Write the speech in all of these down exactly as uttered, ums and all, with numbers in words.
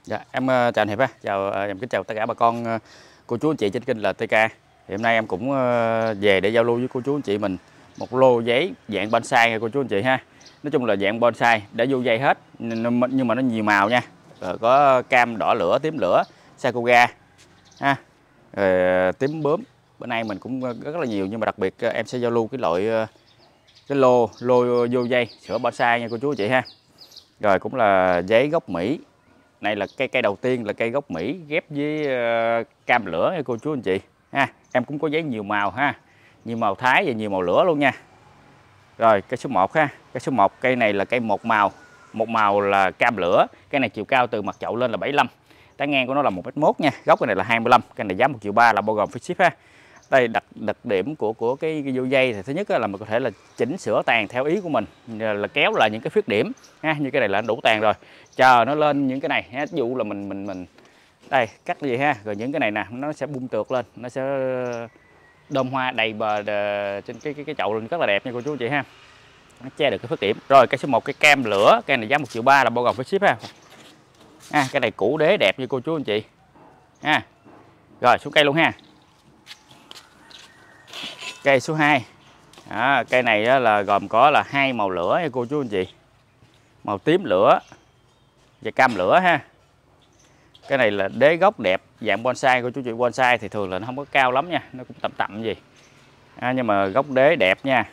Dạ, em ờ, chào anh Hiệp ha, chào ờ, em kính chào tất cả bà con ờ, cô chú anh chị trên kênh là tê ca. Thì hôm nay em cũng ờ, về để giao lưu với cô chú anh chị mình một lô giấy dạng bonsai nha cô chú anh chị ha. Nói chung là dạng bonsai đã vô dây hết nhưng nhưng mà nó nhiều màu nha. Rồi có cam, đỏ lửa, tím lửa, sakura ha. Rồi ờ, tím bướm. Bữa nay mình cũng rất là nhiều nhưng mà đặc biệt ờ, em sẽ giao lưu cái loại ờ, cái lô lô vô dây sữa bonsai nha cô chú anh chị ha. Rồi cũng là giấy gốc Mỹ. Này là cây cây đầu tiên là cây gốc Mỹ ghép với uh, cam lửa nha cô chú anh chị ha. Em cũng có giấy nhiều màu ha, nhiều màu thái và nhiều màu lửa luôn nha. Rồi cây số một ha, cây số một cây này là cây một màu, một màu là cam lửa. Cây này chiều cao từ mặt chậu lên là bảy mươi lăm, tán ngang của nó là một mét mốt nha. Gốc cái này là hai mươi lăm, cây này giá một triệu ba là bao gồm phí ship ha. Đây đặc đặc điểm của của cái, cái vô dây thì thứ nhất là mình có thể là chỉnh sửa tàn theo ý của mình, là kéo lại những cái khuyết điểm ha. Như cái này là đủ tàn rồi, chờ nó lên những cái này ha. Ví dụ là mình mình mình đây cắt cái gì ha, rồi những cái này nè nó sẽ bung tược lên, nó sẽ đơm hoa đầy bờ đờ, trên cái cái cái chậu lên rất là đẹp nha cô chú anh chị ha. Nó che được cái khuyết điểm. Rồi cây số một cái cam lửa, cây này giá một triệu ba là bao gồm phí ship ha. À, cái này củ đế đẹp như cô chú anh chị ha. Rồi xuống cây luôn ha. Cây số hai. Đó, cây này là gồm có là hai màu lửa nha cô chú anh chị, màu tím lửa và cam lửa ha. Cái này là đế gốc đẹp dạng bonsai của chú chị. Bonsai thì thường là nó không có cao lắm nha, nó cũng tầm tầm gì à, nhưng mà gốc đế đẹp nha.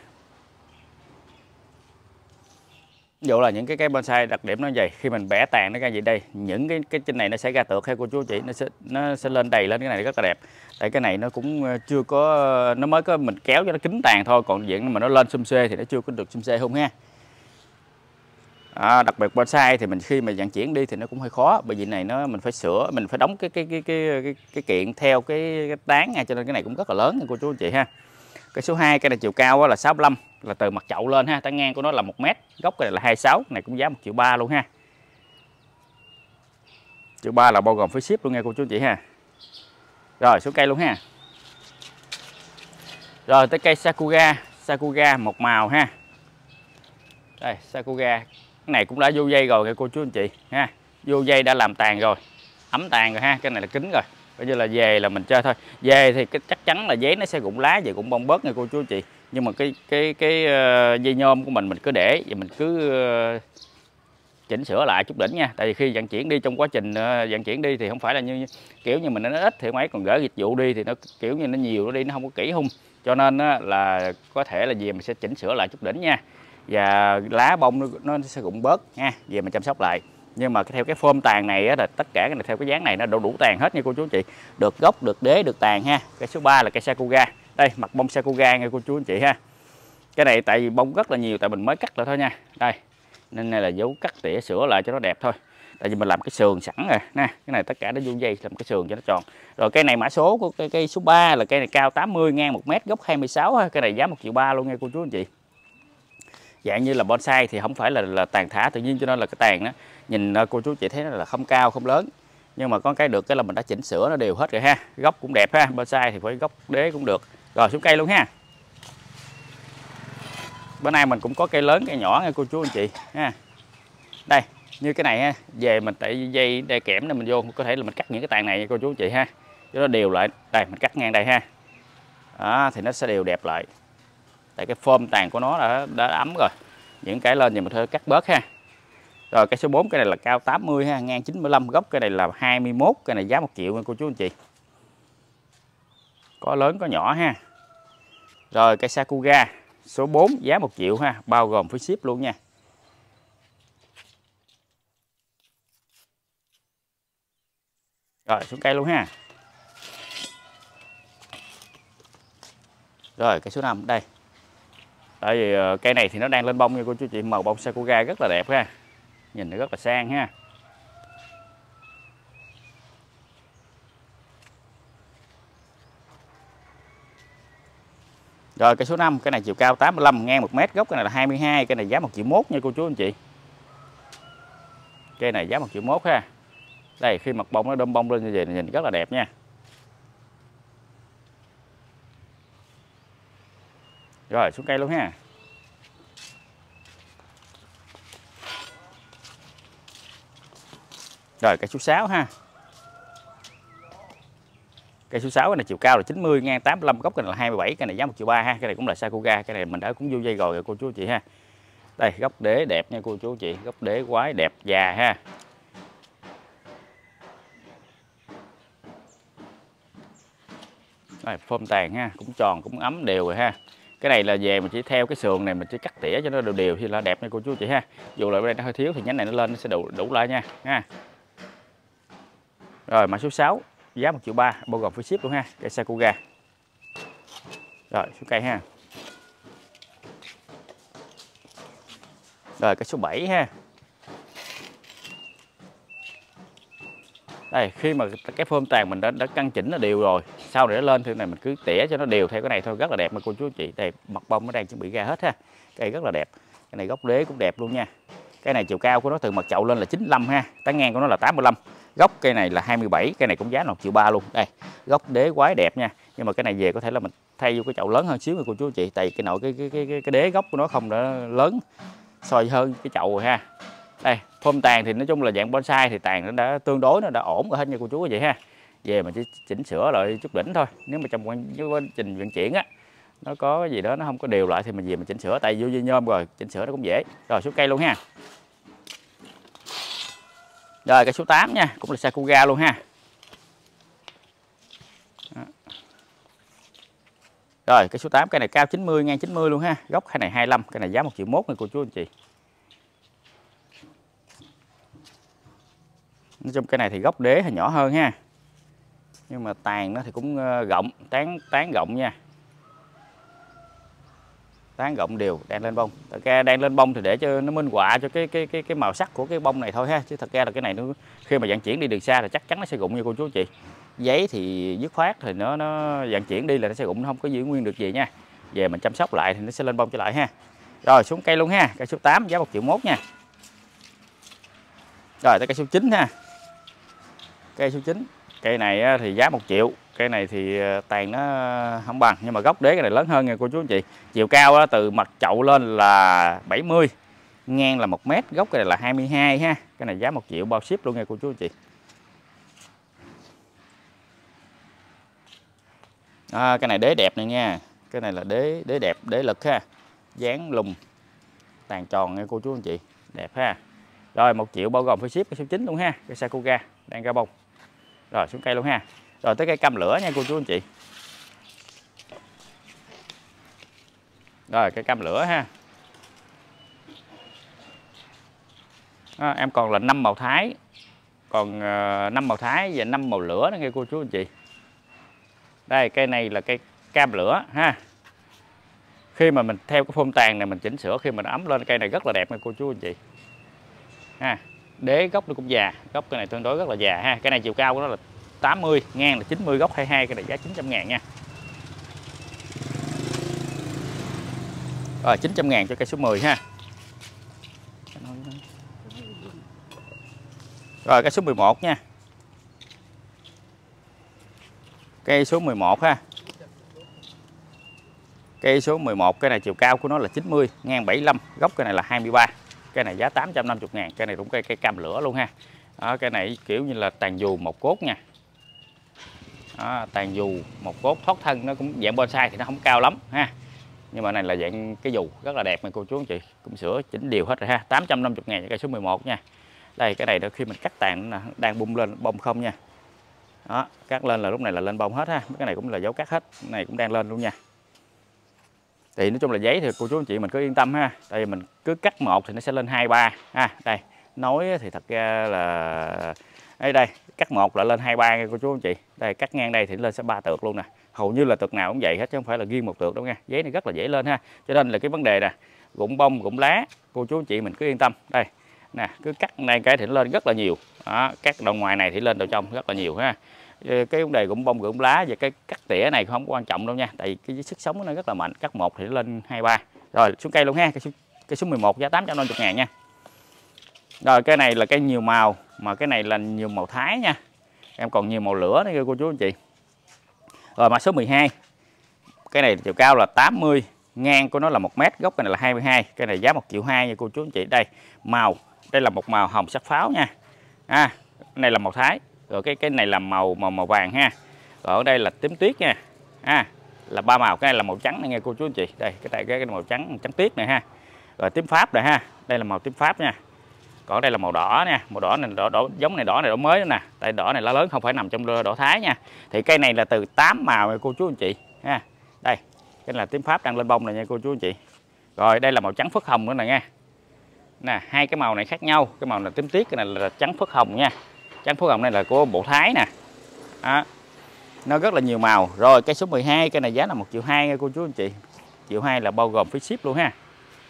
Ví dụ là những cái cây bonsai đặc điểm nó vậy, khi mình bẻ tàn nó ra gì đây, những cái cái trên này nó sẽ ra tược hay cô chú chị, nó sẽ nó sẽ lên đầy lên, cái này rất là đẹp. Tại cái này nó cũng chưa có, nó mới có mình kéo cho nó kín tàn thôi, còn diện mà nó lên xum xê thì nó chưa có được xum xê không ha. À, đặc biệt bonsai thì mình khi mà vận chuyển đi thì nó cũng hơi khó, bởi vì này nó mình phải sửa, mình phải đóng cái cái cái cái cái, cái kiện theo cái, cái tán nha, cho nên cái này cũng rất là lớn nha cô chú anh chị ha. Cái số hai, cái này chiều cao là sáu mươi lăm, là từ mặt chậu lên ha, tán ngang của nó là một mét, gốc cái này là hai mươi sáu, cái này cũng giá một triệu ba luôn ha. Triệu ba là bao gồm phí ship luôn nha cô chú anh chị ha. Rồi số cây luôn ha. Rồi tới cây sakura, sakura một màu ha. Đây sakura, cái này cũng đã vô dây rồi nha cô chú anh chị ha. Vô dây đã làm tàn rồi, ấm tàn rồi ha. Cái này là kính rồi, coi như là về là mình chơi thôi. Về thì cái chắc chắn là giấy nó sẽ rụng lá và cũng bong bớt nha cô chú anh chị. Nhưng mà cái cái cái uh, dây nhôm của mình mình cứ để và mình cứ uh, chỉnh sửa lại chút đỉnh nha. Tại vì khi vận chuyển đi, trong quá trình uh, vận chuyển đi thì không phải là như kiểu như mình nó ít thì mấy, còn gửi dịch vụ đi thì nó kiểu như nó nhiều, nó đi nó không có kỹ hung, cho nên uh, là có thể là về mình sẽ chỉnh sửa lại chút đỉnh nha, và lá bông nó, nó sẽ rụng bớt nha, về mình chăm sóc lại. Nhưng mà theo cái phôm tàn này á, là tất cả cái này theo cái dáng này nó đủ đủ tàn hết nha cô chú anh chị, được gốc, được đế, được tàn ha. Cái số ba là cây sakura, đây mặt bông sakura nha cô chú anh chị ha. Cái này tại vì bông rất là nhiều, tại mình mới cắt lại thôi nha, đây nên này là dấu cắt tỉa sửa lại cho nó đẹp thôi, tại vì mình làm cái sườn sẵn rồi nè. Cái này tất cả nó vô dây làm cái sườn cho nó tròn. Rồi cây này mã số của cây, cây số ba là cây này cao tám mươi, ngang một mét, gốc hai mươi sáu ha. Cái này giá một triệu ba luôn nha cô chú anh chị. Dạng như là bonsai thì không phải là, là tàn thả tự nhiên, cho nên là cái tàn đó nhìn cô chú chị thấy nó là không cao không lớn, nhưng mà có cái được cái là mình đã chỉnh sửa nó đều hết rồi ha. Gốc cũng đẹp ha, bonsai thì phải gốc đế cũng được. Rồi xuống cây luôn ha. Bữa nay mình cũng có cây lớn cây nhỏ nha cô chú anh chị ha. Đây như cái này ha, về mình tại dây đây kẽm này mình vô có thể là mình cắt những cái tàn này nha cô chú anh chị ha, cho nó đều lại. Đây mình cắt ngang đây ha, đó thì nó sẽ đều đẹp lại, tại cái phôm tàn của nó đã, đã ấm rồi. Những cái lên thì mình thôi cắt bớt ha. Rồi cây số bốn, cái này là cao tám mươi ha, ngang chín mươi lăm, gốc cái này là hai mươi mốt, cái này giá một triệu nha cô chú anh chị. Có lớn có nhỏ ha. Rồi cây sakura số bốn giá một triệu ha, bao gồm phí ship luôn nha. Rồi xuống cây luôn ha. Rồi cây số năm đây. Tại vì cây này thì nó đang lên bông nha cô chú chị, màu bông sakura rất là đẹp ha, nhìn nó rất là sang ha. Rồi cây số năm, cái này chiều cao tám mươi lăm, ngang một mét, gốc cái này là hai mươi hai, cái này giá một triệu mốt nha cô chú anh chị. Cây này giá một triệu mốt ha. Đây khi mặt bông nó đơm bông lên như vậy nhìn rất là đẹp nha. Rồi xuống cây luôn ha. Rồi cây số sáu ha. Cây số sáu cái này chiều cao là chín mươi, ngang tám mươi lăm, gốc cái này là hai mươi bảy, cái này giá một triệu ba ha. Cái này cũng là Sakura, cái này mình đã cũng vô dây rồi cô chú anh chị ha. Đây gốc đế đẹp nha cô chú anh chị, gốc đế quái đẹp già ha. Đây, phôm tàn ha, cũng tròn cũng ấm đều rồi ha. Cái này là về mình chỉ theo cái sườn này mình chỉ cắt tỉa cho nó đều đều thì là đẹp nha cô chú anh chị ha. Dù là ở đây nó hơi thiếu thì nhánh này nó lên nó sẽ đủ đủ lại nha ha. Rồi mã số sáu giá một triệu ba bao gồm phí ship luôn ha, cây Sakura. Rồi số cây ha. Rồi cái số bảy ha. Đây khi mà cái phơm tàn mình đã, đã căn chỉnh nó đều rồi, sau này nó lên thì này mình cứ tỉa cho nó đều theo cái này thôi, rất là đẹp mà cô chú anh chị. Đây mặt bông nó đang chuẩn bị ra hết ha, cây rất là đẹp. Cái này gốc đế cũng đẹp luôn nha. Cái này chiều cao của nó từ mặt chậu lên là chín mươi lăm ha, tán ngang của nó là tám mươi lăm, gốc cây này là hai mươi bảy, cây này cũng giá là một triệu ba luôn. Đây gốc đế quái đẹp nha, nhưng mà cái này về có thể là mình thay vô cái chậu lớn hơn xíu nha cô chú anh chị, tại cái nội cái cái cái cái, cái đế gốc của nó không đã lớn soi hơn cái chậu rồi ha. Đây phôm tàn thì nói chung là dạng bonsai thì tàn nó đã tương đối nó đã ổn rồi hết nha cô chú vậy ha. Về mình chỉ chỉnh sửa lại chút đỉnh thôi, nếu mà trong quá trình vận chuyển á nó có cái gì đó nó không có đều lại thì mình về mình chỉnh sửa, tại vô dây nhôm rồi chỉnh sửa nó cũng dễ. Rồi số cây luôn ha. Rồi cây số tám nha, cũng là Sakura luôn ha. Đó. Rồi cây số tám, cây này cao chín mươi, ngang chín mươi luôn ha, gốc cái này hai mươi lăm, cái này giá một triệu mốt nha cô chú anh chị. Nói chung cái này thì gốc đế thì nhỏ hơn ha, nhưng mà tàn nó thì cũng rộng, tán tán rộng nha, tán rộng đều, đang lên bông. Thật ra đang lên bông thì để cho nó minh họa cho cái cái cái cái màu sắc của cái bông này thôi ha, chứ thật ra là cái này nó khi mà vận chuyển đi đường xa thì chắc chắn nó sẽ rụng nha cô chú chị. Giấy thì dứt khoát thì nó nó vận chuyển đi là nó sẽ rụng, nó không có giữ nguyên được gì nha. Về mình chăm sóc lại thì nó sẽ lên bông trở lại ha. Rồi xuống cây luôn ha, cây số tám giá một triệu mốt nha. Rồi tới cây số chín ha. Cây số chín, cây này thì giá một triệu, cây này thì tàn nó không bằng, nhưng mà gốc đế cái này lớn hơn nha cô chú anh chị. Chiều cao từ mặt chậu lên là bảy mươi, ngang là một mét, gốc cái này là hai mươi hai ha. Cái này giá một triệu bao ship luôn nha cô chú anh chị. À, cái này đế đẹp này nha, cái này là đế đế đẹp, đế lực ha, dáng lùm, tàn tròn nha cô chú anh chị, đẹp ha. Rồi một triệu bao gồm phí ship, cái số chín luôn ha, cái Sakura đang ra bông. Rồi xuống cây luôn ha. Rồi tới cây cam lửa nha cô chú anh chị. Rồi cây cam lửa ha. À, em còn là năm màu thái, còn uh, năm màu thái và năm màu lửa đó nghe cô chú anh chị. Đây cây này là cây cam lửa ha. Khi mà mình theo cái phôm tàn này mình chỉnh sửa, khi mình ấm lên cây này rất là đẹp nha cô chú anh chị ha. Đế gốc nó cũng già, gốc cái này tương đối rất là già ha. Cái này chiều cao của nó là tám mươi, ngang là chín mươi, gốc hai mươi hai, cái này giá chín trăm ngàn nha. Rồi chín trăm ngàn cho cây số mười ha. Rồi cây số mười một nha. Cây số mười một ha. Cây số mười một, cái này chiều cao của nó là chín mươi, ngang bảy mươi lăm, gốc cái này là hai mươi ba. Cái này giá tám trăm năm mươi ngàn, cái này cũng cây cây cam lửa luôn ha. Đó, cái này kiểu như là tàn dù một cốt nha. Đó, tàn dù một cốt, thoát thân nó cũng dạng bonsai thì nó không cao lắm ha. Nhưng mà này là dạng cái dù rất là đẹp này cô chú anh chị, cũng sửa chỉnh đều hết rồi ha. tám trăm năm mươi ngàn cho cây số mười một nha. Đây cái này đó khi mình cắt tàn nó đang bung lên bông không nha. Đó, cắt lên là lúc này là lên bông hết ha. Cái này cũng là dấu cắt hết, cái này cũng đang lên luôn nha. Thì nói chung là giấy thì cô chú anh chị mình cứ yên tâm ha, tại vì mình cứ cắt một thì nó sẽ lên hai ba ha. Đây nói thì thật ra là đây đây cắt một là lên hai ba nha cô chú anh chị. Đây cắt ngang đây thì lên sẽ ba tược luôn nè, hầu như là tược nào cũng vậy hết chứ không phải là riêng một tược đâu nha. Giấy này rất là dễ lên ha, cho nên là cái vấn đề nè rụng bông rụng lá cô chú anh chị mình cứ yên tâm. Đây nè, cứ cắt này cái thì nó lên rất là nhiều. Đó, cắt đầu ngoài này thì lên đầu trong rất là nhiều ha. Cái vấn đề rụng bông rụng lá và cái cắt tỉa này không có quan trọng đâu nha, tại vì cái sức sống của nó rất là mạnh. Cắt một thì nó lên hai ba. Rồi xuống cây luôn ha, cây số, cây số mười một giá tám trăm năm mươi ngàn nha. Rồi cái này là cây nhiều màu, mà cái này là nhiều màu thái nha. Em còn nhiều màu lửa nữa cô chú anh chị. Rồi mã số mười hai, cái này chiều cao là tám mươi, ngang của nó là một mét, gốc cái này là hai mươi hai, cái này giá một triệu hai nha cô chú anh chị. Đây màu, đây là một màu hồng sắc pháo nha. À, Cái này là màu thái, rồi cái cái này là màu màu màu vàng ha. Rồi ở đây là tím tuyết nha. À, là ba màu, cái này là màu trắng này nghe cô chú anh chị. Đây, cái này cái, cái màu trắng trắng tuyết này ha. Rồi tím Pháp này ha. Đây là màu tím Pháp nha. Còn đây là màu đỏ nha, màu đỏ này đỏ, đỏ giống này đỏ này đỏ mới nữa nè. Đây đỏ này lá lớn không phải nằm trong đỏ thái nha. Thì cây này là từ tám màu nha cô chú anh chị ha. Đây, cái này là tím Pháp đang lên bông này nha cô chú anh chị. Rồi đây là màu trắng phất hồng nữa nè nha. Nè, hai cái màu này khác nhau, cái màu là tím tuyết, cái này là trắng phất hồng nha. Trắng phất hồng này là của bộ thái nè. Đó. Nó rất là nhiều màu. Rồi cây số mười hai, cây này giá là một triệu hai nha cô chú anh chị. Triệu hai là bao gồm phí ship luôn ha.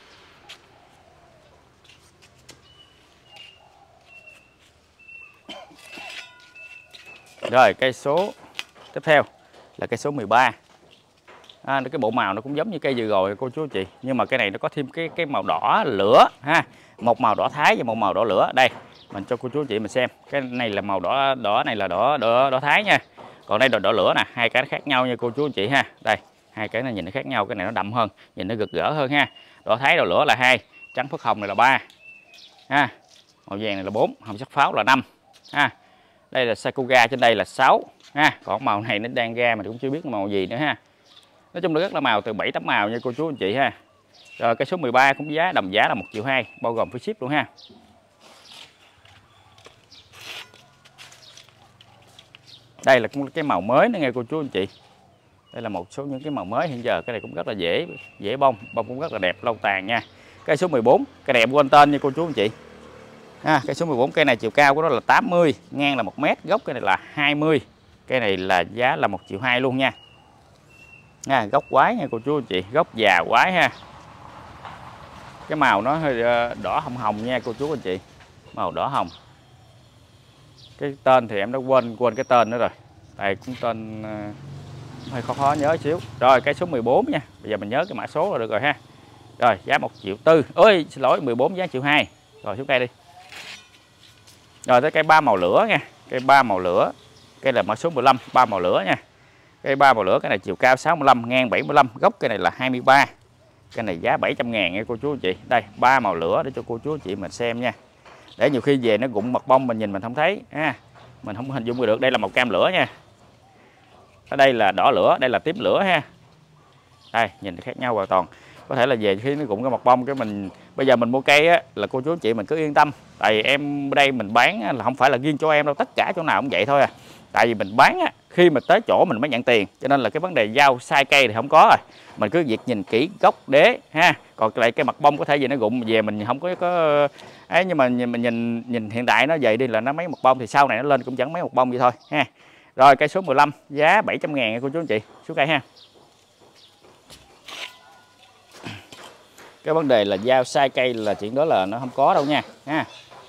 Rồi cây số tiếp theo là cây số mười ba. À, cái bộ màu nó cũng giống như cây vừa rồi cô chú anh chị, nhưng mà cái này nó có thêm cái cái màu đỏ lửa ha, một màu đỏ thái và một màu đỏ lửa. Đây mình cho cô chú anh chị mình xem, cái này là màu đỏ đỏ này là đỏ đỏ đỏ thái nha, còn đây là đỏ lửa nè, hai cái nó khác nhau nha cô chú anh chị ha. Đây hai cái này nhìn nó khác nhau, cái này nó đậm hơn, nhìn nó rực rỡ hơn ha. Đỏ thái đỏ lửa là hai, trắng phất hồng này là ba ha, màu vàng này là bốn, hồng sắc pháo là năm ha. Đây là Sakura, trên đây là sáu ha, còn màu này nó đang ra mà cũng chưa biết màu gì nữa ha. Nói chung là rất là màu, từ bảy tám màu nha cô chú anh chị ha. Rồi cái số mười ba cũng giá đồng giá là một triệu hai, bao gồm phí ship luôn ha. Đây là cũng cái màu mới nữa nghe cô chú anh chị. Đây là một số những cái màu mới hiện giờ, cái này cũng rất là dễ dễ bông, bông cũng rất là đẹp, lâu tàn nha. Cây số mười bốn, cây đẹp quên tên nha cô chú anh chị. Ha, cây số mười bốn, cây này chiều cao của nó là tám mươi, ngang là một mét, gốc cái này là hai mươi. Cây này là giá là một triệu hai luôn nha. Nha, gốc quái nha cô chú anh chị, gốc già quái ha. Cái màu nó hơi đỏ hồng hồng nha cô chú anh chị, màu đỏ hồng. Cái tên thì em đã quên quên cái tên nữa rồi, đây cũng tên hơi khó khó nhớ xíu. Rồi cái số mười bốn nha, bây giờ mình nhớ cái mã số là được rồi ha. Rồi giá một triệu tư, ơi xin lỗi mười bốn giá triệu hai. Rồi xuống cây đi. Rồi tới cây ba màu lửa nha, cây ba màu lửa, cây là mã số mười lăm, ba màu lửa nha. Cây ba màu lửa, cái này chiều cao sáu mươi lăm, ngang bảy mươi lăm, gốc cái này là hai mươi ba. Cái này giá bảy trăm ngàn nha cô chú anh chị. Đây ba màu lửa để cho cô chú anh chị mình xem nha. Để nhiều khi về nó rụng mặt bông mình nhìn mình không thấy ha. Mình không hình dung được. Đây là màu cam lửa nha. Ở đây là đỏ lửa, đây là tím lửa ha. Đây nhìn khác nhau hoàn toàn. Có thể là về khi nó rụng cái mặt bông cái mình bây giờ mình mua cây á, là cô chú anh chị mình cứ yên tâm. Tại vì em đây mình bán là không phải là riêng cho em đâu, tất cả chỗ nào cũng vậy thôi à. Tại vì mình bán á, khi mà tới chỗ mình mới nhận tiền, cho nên là cái vấn đề giao sai cây thì không có rồi. Mình cứ việc nhìn kỹ gốc đế ha. Còn lại cái mặt bông có thể gì nó rụng về mình không có có ấy, nhưng mà nhìn, mình nhìn nhìn hiện tại nó vậy đi là nó mấy mặt bông thì sau này nó lên cũng chẳng mấy mặt bông vậy thôi ha. Rồi cây số mười lăm giá bảy trăm ngàn nha cô chú anh chị, xuống cây ha. Cái vấn đề là giao sai cây là chuyện đó là nó không có đâu nha ha.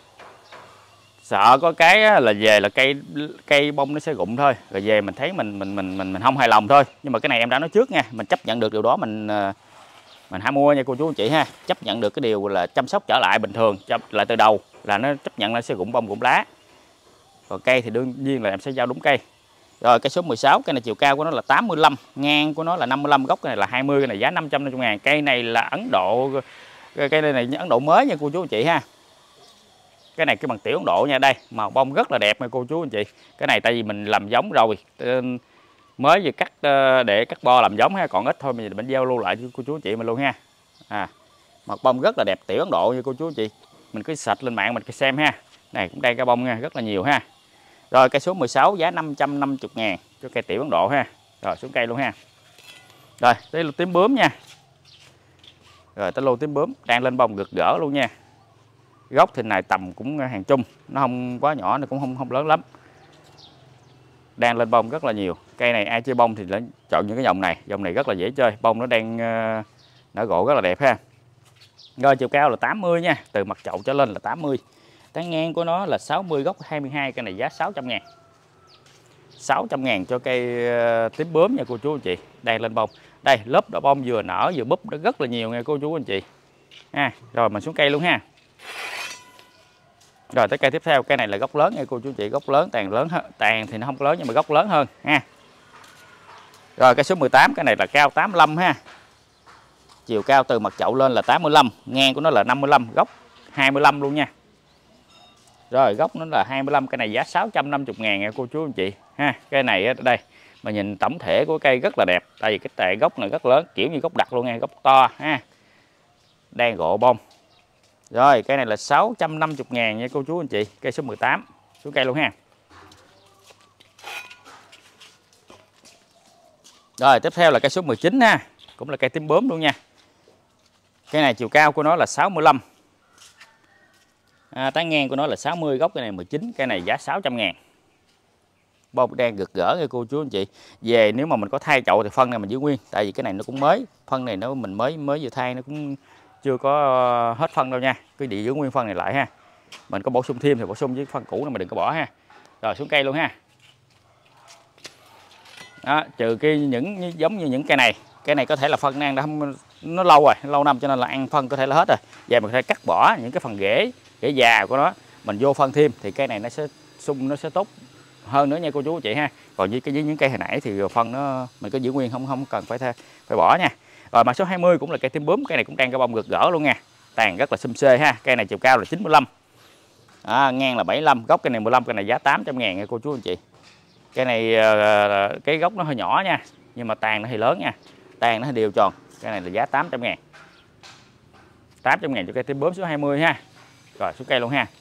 Sợ có cái là về là cây cây bông nó sẽ rụng thôi, rồi về mình thấy mình mình mình mình mình không hài lòng thôi. Nhưng mà cái này em đã nói trước nha, mình chấp nhận được điều đó mình mình hãy mua nha cô chú anh chị ha. Chấp nhận được cái điều là chăm sóc trở lại bình thường, chăm lại từ đầu là nó chấp nhận nó sẽ rụng bông rụng lá. Còn cây thì đương nhiên là em sẽ giao đúng cây. Rồi cây số mười sáu, cây này chiều cao của nó là tám mươi lăm, ngang của nó là năm mươi lăm, gốc cái này là hai mươi, cái này giá năm trăm năm mươi ngàn. Cây này là Ấn Độ, cây này Ấn Độ mới nha cô chú anh chị ha. Cái này cái bằng tiểu Ấn Độ nha, đây màu bông rất là đẹp nha cô chú anh chị. Cái này tại vì mình làm giống rồi, mới vừa cắt để cắt bo làm giống ha, còn ít thôi mình mình giao lưu lại cho cô chú anh chị mình luôn ha. À, mặt bông rất là đẹp tiểu Ấn Độ nha cô chú anh chị. Mình cứ sạch lên mạng mình cứ xem ha. Này cũng đây cái bông nha, rất là nhiều ha. Rồi cây số mười sáu giá năm trăm năm mươi ngàn cho cây tiểu Ấn Độ ha. Rồi xuống cây luôn ha. Rồi tới lô tím bướm nha. Rồi tới lô tím bướm đang lên bông rực rỡ luôn nha. Gốc thì này tầm cũng hàng chung, nó không quá nhỏ, nó cũng không không lớn lắm. Đang lên bông rất là nhiều. Cây này ai chơi bông thì chọn những cái dòng này, dòng này rất là dễ chơi, bông nó đang uh, nở rộ rất là đẹp ha. Rồi chiều cao là tám mươi nha, từ mặt chậu trở lên là tám mươi. Tán ngang của nó là sáu mươi, gốc hai mươi hai, cây này giá sáu trăm ngàn. sáu trăm ngàn cho cây uh, tím bướm nha cô chú anh chị, đang lên bông. Đây lớp đỏ bông vừa nở vừa búp nó rất là nhiều nha cô chú anh chị. Ha, rồi mình xuống cây luôn ha. Rồi tới cây tiếp theo, cây này là gốc lớn nha cô chú anh chị, gốc lớn, tàn lớn hơn, tàn thì nó không có lớn nhưng mà gốc lớn hơn ha. Rồi cây số mười tám, cái này là cao tám mươi lăm ha. Chiều cao từ mặt chậu lên là tám mươi lăm, ngang của nó là năm mươi lăm, gốc hai mươi lăm luôn nha. Rồi gốc nó là hai mươi lăm, cây này giá sáu trăm năm mươi ngàn nha cô chú anh chị ha. Cây này ở đây mà nhìn tổng thể của cây rất là đẹp, tại vì cái tệ gốc này rất lớn, kiểu như gốc đặc luôn nha, gốc to ha, đang gộ bông. Rồi cây này là sáu trăm năm mươi ngàn nha cô chú anh chị. Cây số mười tám xuống cây luôn ha. Rồi tiếp theo là cây số mười chín ha, cũng là cây tím bướm luôn nha. Cây này chiều cao của nó là sáu mươi lăm, à, tán ngang của nó là sáu mươi, gốc cây này mười chín, cây này giá sáu trăm ngàn. Bông đang gật gỡ nha cô chú anh chị. Về nếu mà mình có thay chậu thì phân này mình giữ nguyên, tại vì cái này nó cũng mới, phân này nó mình mới mới vừa thay, nó cũng chưa có hết phân đâu nha, cứ để giữ nguyên phân này lại ha. Mình có bổ sung thêm thì bổ sung, với phân cũ này mình đừng có bỏ ha. Rồi xuống cây luôn ha. Đó, trừ cái những giống như những cây này, cây này có thể là phân nó ăn đã không, nó lâu rồi, lâu năm cho nên là ăn phân có thể là hết rồi. Và mình có thể cắt bỏ những cái phần rễ, rễ già của nó, mình vô phân thêm thì cây này nó sẽ sung, nó sẽ tốt hơn nữa nha cô chú chị ha. Còn với cái với những cây hồi nãy thì phân nó mình có giữ nguyên, không không cần phải phải bỏ nha. Rồi mã số hai mươi cũng là cây tím bướm, cây này cũng đang cái bông gật gỡ luôn nha, tàn rất là xum xê ha. Cây này chiều cao là chín mươi lăm, à, ngang là bảy mươi lăm, gốc cây này mười lăm, cây này giá tám trăm ngàn nha cô chú anh chị. Cây này cái gốc nó hơi nhỏ nha, nhưng mà tàn nó hơi lớn nha, tàn nó hơi đều tròn. Cây này là giá tám trăm ngàn, tám trăm ngàn cho cây tím bướm số hai mươi ha. Rồi xuống cây luôn ha.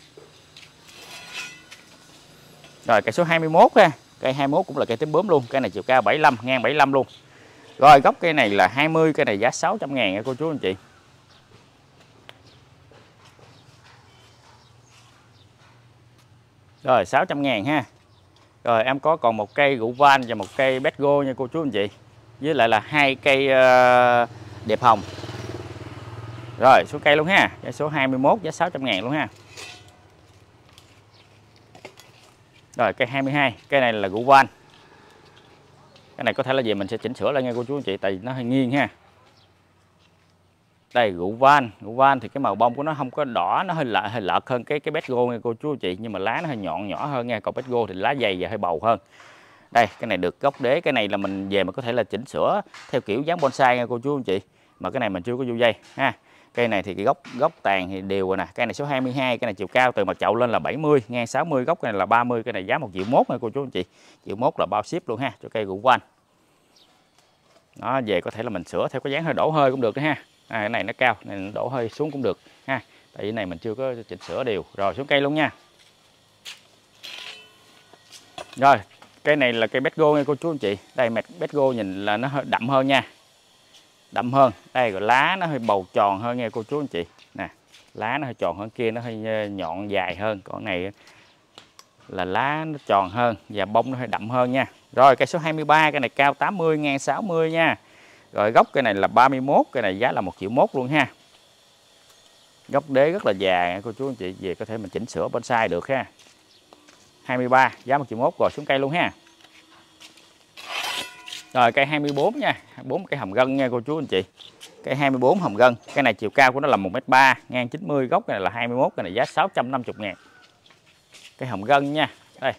Rồi cây số hai mươi mốt ha, cây hai mươi mốt cũng là cây tím bướm luôn, cây này chiều cao bảy mươi lăm, ngang bảy mươi lăm luôn. Rồi gốc cây này là hai mươi, cây này giá sáu trăm ngàn nha cô chú anh chị. Rồi sáu trăm ngàn ha. Rồi em có còn một cây rượu van và một cây Bedgo nha cô chú anh chị, với lại là hai cây uh, đẹp hồng. Rồi số cây luôn ha, cây số hai mươi mốt giá sáu trăm ngàn luôn ha. Rồi cây hai mươi hai, cây này là rượu van. Cái này có thể là gì mình sẽ chỉnh sửa lại nha cô chú anh chị, tại vì nó hơi nghiêng ha. Đây rượu van, rượu van thì cái màu bông của nó không có đỏ, nó hơi lợ, hơi lợt hơn cái cái Bedgo nha cô chú anh chị, nhưng mà lá nó hơi nhọn nhỏ hơn nha. Còn Bedgo thì lá dày và hơi bầu hơn. Đây cái này được gốc đế, cái này là mình về mà có thể là chỉnh sửa theo kiểu dáng bonsai nha cô chú anh chị, mà cái này mình chưa có vô dây ha. Cây này thì cái gốc gốc tàn thì đều rồi nè. Cây này số hai mươi hai, cây này chiều cao từ mặt chậu lên là bảy mươi, ngang sáu mươi, gốc này là ba mươi, cây này giá một triệu mốt nha cô chú anh chị. Triệu mốt là bao ship luôn ha cho cây rượu van. Nó về có thể là mình sửa theo cái dáng hơi đổ hơi cũng được đó ha. À, cái này nó cao, này nó đổ hơi xuống cũng được ha. Tại vì cái này mình chưa có chỉnh sửa đều. Rồi xuống cây luôn nha. Rồi cây này là cây Bedgo nha cô chú anh chị. Đây mạch Bedgo nhìn là nó hơi đậm hơn nha, đậm hơn. Đây rồi lá nó hơi bầu tròn hơn nha cô chú anh chị nè, lá nó hơi tròn hơn, kia nó hơi nhọn dài hơn, còn này là lá nó tròn hơn và bông nó hơi đậm hơn nha. Rồi cây số hai mươi ba, cây này cao tám mươi, ngang sáu mươi nha. Rồi gốc cây này là ba mươi mốt, cây này giá là một triệu mốt luôn ha. Gốc đế rất là già nha cô chú anh chị, về có thể mình chỉnh sửa bonsai được ha. hai mươi ba giá một triệu mốt. Rồi xuống cây luôn ha. Rồi cây hai mươi bốn nha, bốn cây hồng gân nha cô chú anh chị. Cây hai mươi bốn hồng gân, cái này chiều cao của nó là một mét ba, ngang chín mươi, gốc này là hai mươi mốt, cái này giá sáu trăm năm mươi ngàn. Cây hồng gân nha. Đây.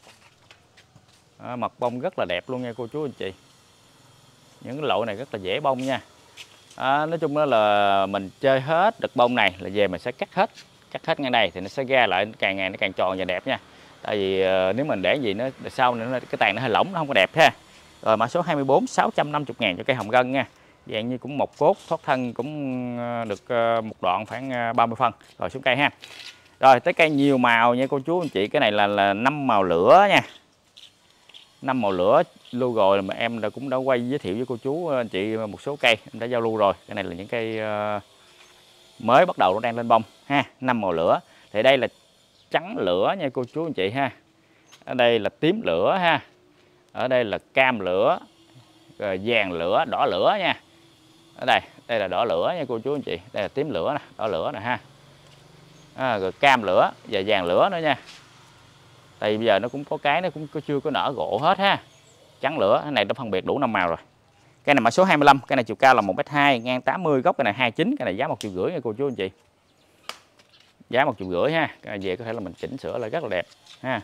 À, mật bông rất là đẹp luôn nha cô chú anh chị. Những cái loại này rất là dễ bông nha. À, nói chung đó là mình chơi hết đợt bông này là về mình sẽ cắt hết, cắt hết ngay đây thì nó sẽ ra lại càng ngày nó càng tròn và đẹp nha. Tại vì uh, nếu mình để gì nó sau nữa cái tàn nó hơi lỏng, nó không có đẹp ha. Rồi mã số hai mươi bốn, sáu trăm năm mươi ngàn cho cây hồng gân nha. Dạng như cũng một cốt, thoát thân cũng được một đoạn khoảng ba mươi phân. Rồi xuống cây ha. Rồi tới cây nhiều màu nha cô chú anh chị. Cái này là là năm màu lửa nha. Năm màu lửa logo mà em đã cũng đã quay giới thiệu với cô chú anh chị một số cây em đã giao lưu rồi. Cái này là những cây mới bắt đầu nó đang lên bông ha. Năm màu lửa. Thì đây là trắng lửa nha cô chú anh chị ha. Ở đây là tím lửa ha. Ở đây là cam lửa, rồi vàng lửa, đỏ lửa nha. Ở đây, đây là đỏ lửa nha cô chú anh chị. Đây là tím lửa nè, đỏ lửa nè ha. À, rồi cam lửa và vàng lửa nữa nha. Tại vì bây giờ nó cũng có cái nó cũng chưa có nở gỗ hết ha. Trắng lửa, cái này nó phân biệt đủ năm màu rồi. Cái này mã số hai mươi lăm, cái này chiều cao là một mét hai, ngang tám mươi, gốc cái này hai mươi chín, cái này giá một triệu rưỡi nha cô chú anh chị. Giá một triệu rưỡi ha. Cái này về có thể là mình chỉnh sửa lại rất là đẹp ha.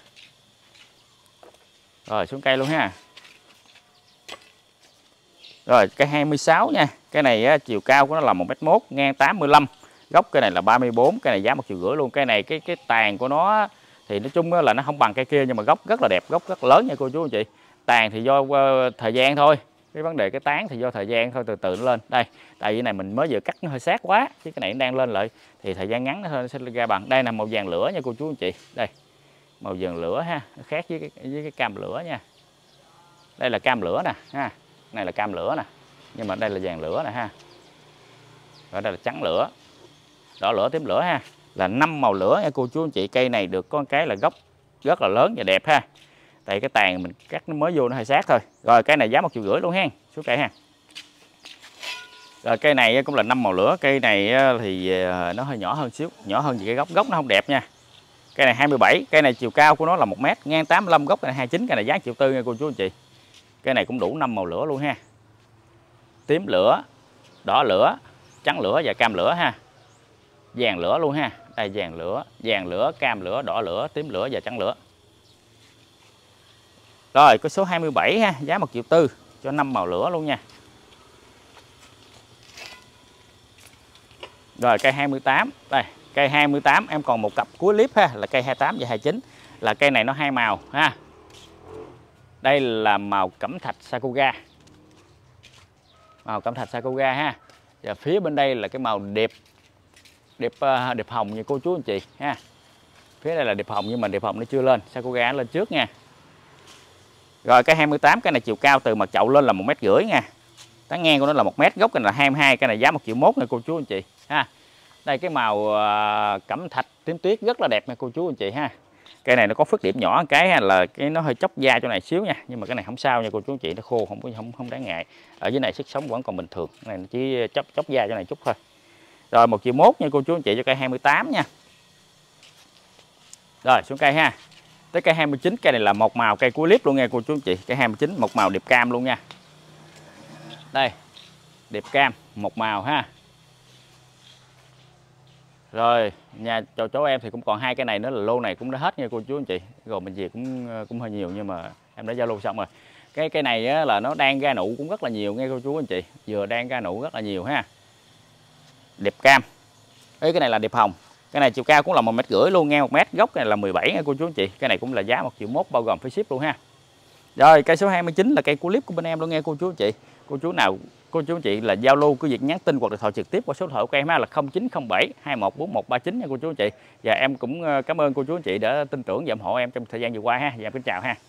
Rồi xuống cây luôn ha. Rồi cây hai mươi sáu nha. Cái này á, chiều cao của nó là một mét một, ngang tám mươi lăm, gốc cái này là ba mươi bốn, cái này giá một triệu rưỡi luôn. Cái này cái cái tàn của nó Thì nói chung là nó không bằng cây kia nhưng mà gốc rất là đẹp, gốc rất lớn nha cô chú anh chị. Tàn thì do uh, thời gian thôi, cái vấn đề cái tán thì do thời gian thôi, từ từ nó lên. Đây, tại vì này mình mới vừa cắt nó hơi sát quá, chứ cái này nó đang lên lại thì thời gian ngắn nó sẽ ra bằng. Đây là màu vàng lửa nha cô chú anh chị. Đây, màu vàng lửa ha, nó khác với cái, với cái cam lửa nha. Đây là cam lửa nè ha, này là cam lửa nè, nhưng mà đây là vàng lửa nè ha. Và đây là trắng lửa, đỏ lửa, tím lửa ha. Là năm màu lửa nha cô chú anh chị. Cây này được có cái là gốc rất là lớn và đẹp ha. Tại cái tàn mình cắt nó mới vô nó hơi sát thôi. Rồi cây này giá một triệu rưỡi luôn ha, số cây ha. Rồi cây này cũng là năm màu lửa. Cây này thì nó hơi nhỏ hơn xíu, nhỏ hơn vì cái gốc, gốc nó không đẹp nha. Cây này hai mươi bảy, cây này chiều cao của nó là một mét, ngang tám mươi lăm, gốc này hai mươi chín, cây này giá triệu tư nha cô chú anh chị. Cây này cũng đủ năm màu lửa luôn ha. Tím lửa, đỏ lửa, trắng lửa và cam lửa ha. Vàng lửa luôn ha. Đây vàng lửa, vàng lửa, cam lửa, đỏ lửa, tím lửa và trắng lửa. Rồi có số hai mươi bảy ha, giá một triệu tư cho năm màu lửa luôn nha. Rồi cây hai mươi tám, đây, cây hai mươi tám em còn một cặp cuối clip ha, là cây hai mươi tám và hai mươi chín. Là cây này nó hai màu ha. Đây là màu cẩm thạch Sakura. Màu cẩm thạch Sakura ha. Và phía bên đây là cái màu đẹp đẹp đẹp hồng như cô chú anh chị ha. Phía đây là đẹp hồng nhưng mà đẹp hồng nó chưa lên, Sakura lên trước nha. Rồi cây hai mươi tám, cái này chiều cao từ mặt chậu lên là một mét rưỡi nha. Tán ngang của nó là một mét, gốc cái này là hai mươi hai, cái này giá một triệu mốt nha cô chú anh chị ha. Đây cái màu cẩm thạch tím tuyết rất là đẹp nha cô chú anh chị ha. Cây này nó có phức điểm nhỏ cái là cái nó hơi chóc da chỗ này xíu nha, nhưng mà cái này không sao nha cô chú anh chị, nó khô không có không không đáng ngại. Ở dưới này sức sống vẫn còn bình thường, cái này nó chỉ chóc chóc da chỗ này chút thôi. Rồi một triệu mốt nha cô chú anh chị cho cây hai mươi tám nha. Rồi xuống cây ha. Tới cây hai mươi chín, cây này là một màu cây cuối clip luôn nha cô chú anh chị. Cây hai mươi chín một màu đẹp cam luôn nha. Đây, đẹp cam một màu ha. Rồi nhà chỗ chỗ em thì cũng còn hai cái này nữa, là lô này cũng đã hết nha cô chú anh chị. Rồi mình về cũng cũng hơi nhiều nhưng mà em đã giao lô xong rồi. Cái cây này á, là nó đang ra nụ cũng rất là nhiều nha cô chú anh chị. Vừa đang ra nụ rất là nhiều ha. Đẹp cam. Ê, cái này là đẹp hồng. Cái này chiều cao cũng là một mét rưỡi luôn, ngang một mét, gốc này là mười bảy nha cô chú anh chị. Cái này cũng là giá một triệu mốt bao gồm phí ship luôn ha. Rồi cây số hai mươi chín là cây clip của bên em luôn nghe cô chú anh chị. Cô chú nào cô chú anh chị là giao lưu cứ việc nhắn tin hoặc điện thoại trực tiếp qua số điện thoại của em là không chín không bảy hai một bốn một ba chín nha cô chú anh chị. Và em cũng cảm ơn cô chú anh chị đã tin tưởng và ủng hộ em trong thời gian vừa qua ha. Và em kính chào ha.